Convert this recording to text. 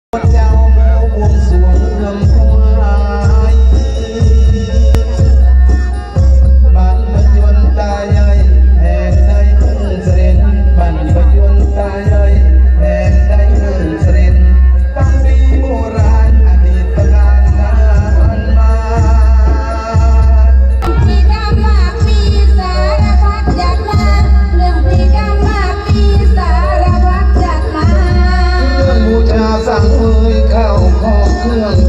เจ้าบวงสรวงเรื่องถวายบ้านพยนตาใหญ่แห่งใดเมืองเสด็จบ้านพยนตาใหญ่แห่งใดเมืองเสด็จตั้งปีโบราณอดีตการนานมาพี่กำมากมีสารพัดจัดมาเรื่องพี่กำมากมีสารพัดจัดมาบูชาสั่งเอ่ยข้าวของเครื่อง